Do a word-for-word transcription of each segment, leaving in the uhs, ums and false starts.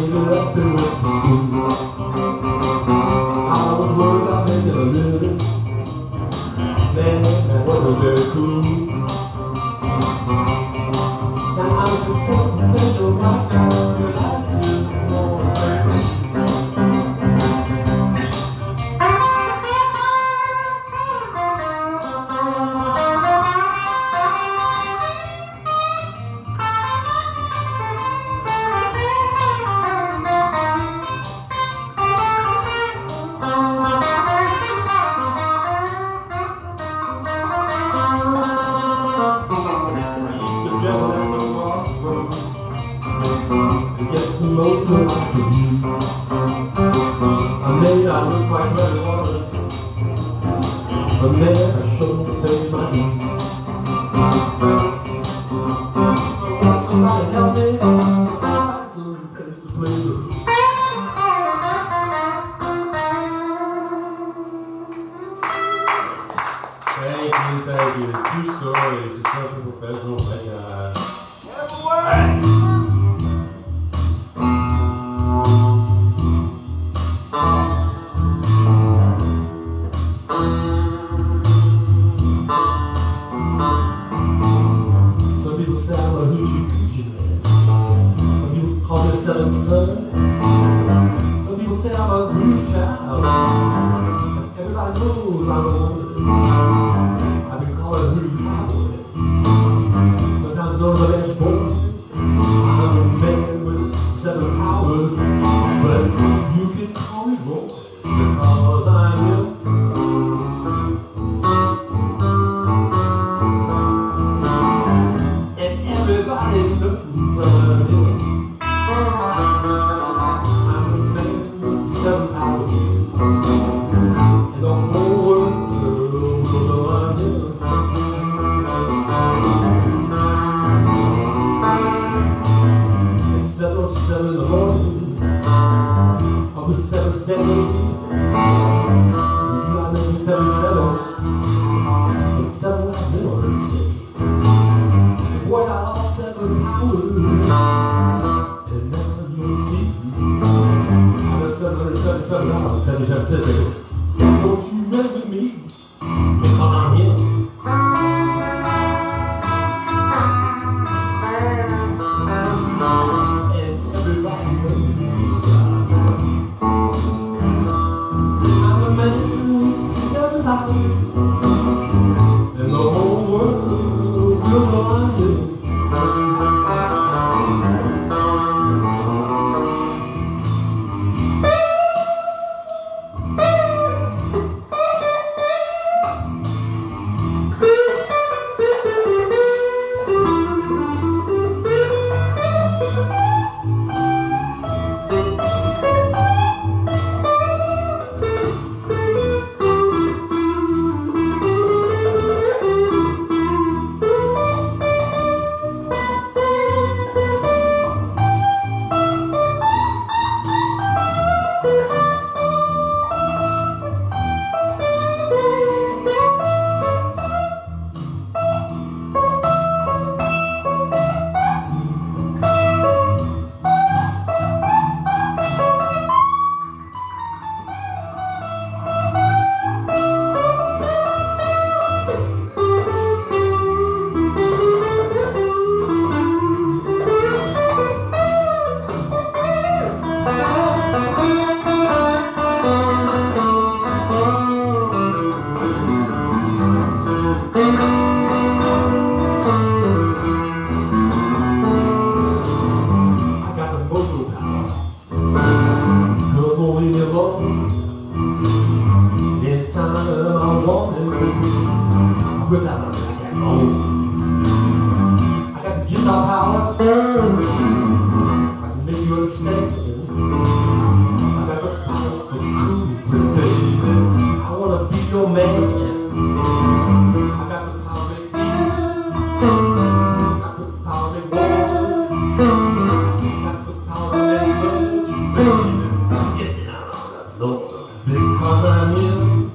gave it up and went to school. I was worried about making a living. Man, that wasn't very cool. Now I'm successful, major rock guy, I see more baby. To get some more than I could use. I may not look quite where it was, but man, I sure paid my dues. So won't somebody help me? Somebody some place to play the blues. Thank you, thank you. Two stories, successful professional play guy. Everywhere! Some people say I'm a hoochie coochie man. Some people call me a seventh son. Some people say I'm a groove child. And everybody knows I'm a woman. I've been called a hoodoo cowboy. Sometimes known as an ex-boy. I'm a man with seven powers, but you can call me Roy because I'm him. And everybody knows I'm him. I'm a man with seven powers, and the whole world will know I'm him. It's seven oh seven in the morning of the seventh day. In July nineteen seventy-seven, but seven last been already said. The boy got all seven powers, and now you'll see how the seven hundred seventy-seven dollars and seventy-seven cents. Don't you mess with me, because I'm him. And everybody knows I'm him. I'm a man with seven powers, and the whole world will know I'm him. Anytime I want it, I whip out my black and bone. I got the guitar power, I can make you understand. I got the power to cool, baby. I wanna be your man. I got the power to make peace. I got the power to make war. I got the power to make love to you, baby. Get down on the floor. Because I'm him.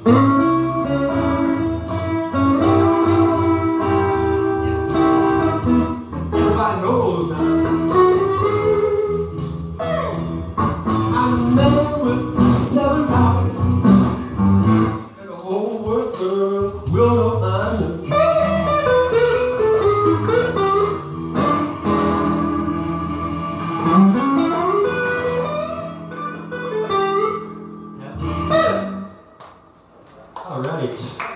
Everybody knows I'm him. All right.